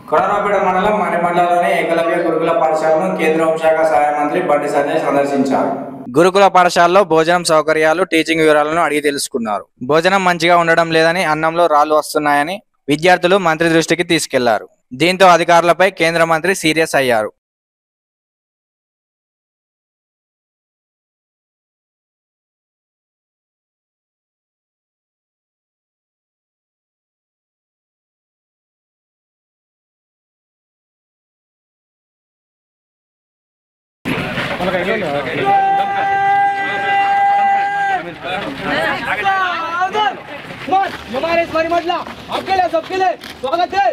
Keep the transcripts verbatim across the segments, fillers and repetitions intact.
కొనరాపేట మండలం మణిమండలంలోని ఏకలవ్య గురుకుల పాఠశాలను కేంద్ర హోంశాఖ సహాయ మంత్రి బండి సంజయ్ సందర్శించారు. గురుకుల పాఠశాలలో భోజనం సౌకర్యాలు, టీచింగ్ వివరాలను అడిగి తెలుసుకున్నారు. భోజనం మంచిగా ఉండడం లేదని, అన్నంలో రాళ్లు వస్తున్నాయని విద్యార్థులు మంత్రి దృష్టికి తీసుకెళ్లారు. దీంతో అధికారులపై కేంద్ర మంత్రి సీరియస్ అయ్యారు. हमारे इस परिमंडला आपके लिए सबके लिए स्वागत है.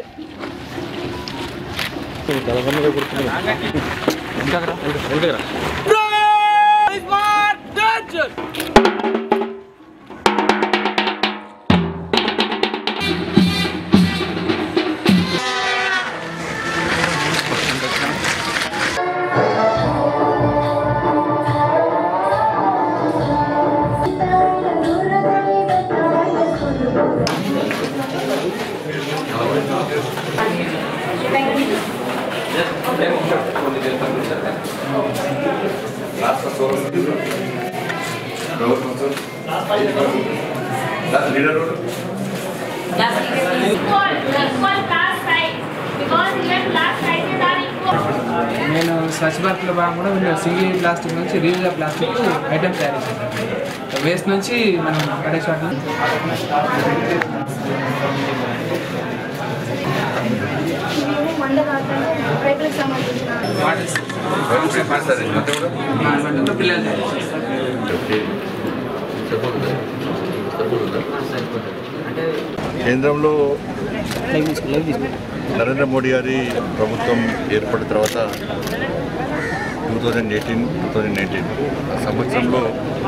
నేను స్వచ్ఛ భారత్లో భాగంగా కూడా సింగిల్ ప్లాస్టిక్ నుంచి రీయూజబుల్ ప్లాస్టిక్ ఐటమ్స్ తయారు చేశాను. వేస్ట్ నుంచి మనం పడేసి వాటిని పిల్లలు కేంద్రంలో నరేంద్ర మోడీ గారి ప్రభుత్వం ఏర్పడిన తర్వాత two thousand eighteen two thousand nineteen సంవత్సరంలో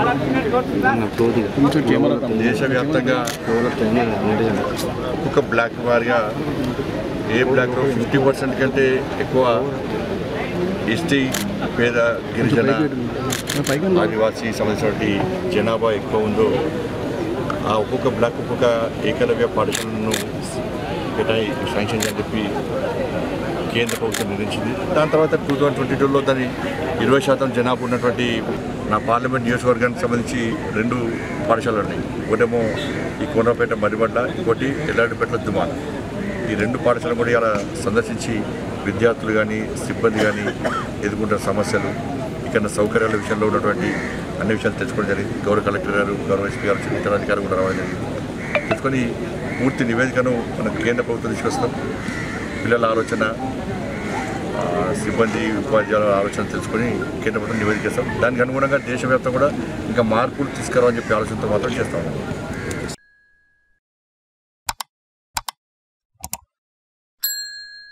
దేశవ్యాప్తంగా ఒక్కొక్క బ్లాక్ వారిగా ఏ బ్లాక్లో ఫిఫ్టీ పర్సెంట్ కంటే ఎక్కువ ఎస్టీ, పేద, గిరిజన, ఆదివాసీ సంబంధించినటువంటి జనాభా ఎక్కువ ఉందో ఆ ఒక్కొక్క బ్లాక్ ఒక్కొక్క ఏకలవ్య పాఠశాలను కేటాయి శాంక్షన్ అని చెప్పి కేంద్ర ప్రభుత్వం నిర్ణయించింది. దాని తర్వాత టూ థౌజండ్ ట్వంటీ టూలో దాని ఇరవై శాతం జనాభా ఉన్నటువంటి నా పార్లమెంట్ నియోజకవర్గానికి సంబంధించి రెండు పాఠశాలలు ఉన్నాయి. ఒకటేమో ఈ కోనరాపేట మరిబండ్ల, ఇంకోటి ఎల్లాడిపేటల దుమాల. ఈ రెండు పాఠశాలను కూడా ఇలా సందర్శించి విద్యార్థులు కానీ సిబ్బంది కానీ ఎదుర్కొంటున్న సమస్యలు, ఇక్కడ సౌకర్యాల విషయంలో ఉన్నటువంటి అన్ని విషయాలు తెచ్చుకోవడం జరిగింది. గౌరవ కలెక్టర్ గారు, గౌరవ ఎస్పీ గారు, ఇతర అధికారులు కూడా రావడం జరిగింది. తెచ్చుకొని పూర్తి నివేదికను మనకు కేంద్ర ప్రభుత్వం తీసుకొస్తాం. పిల్లల ఆలోచన, సిబ్బంది, ఉపాధ్యాయుల ఆలోచన తెలుసుకొని కేంద్ర ప్రభుత్వం నివేదిక చేస్తాం. దానికి అనుగుణంగా దేశవ్యాప్తంగా కూడా ఇంకా మార్పులు తీసుకురావని చెప్పి ఆలోచనతో మాత్రం చేస్తాం.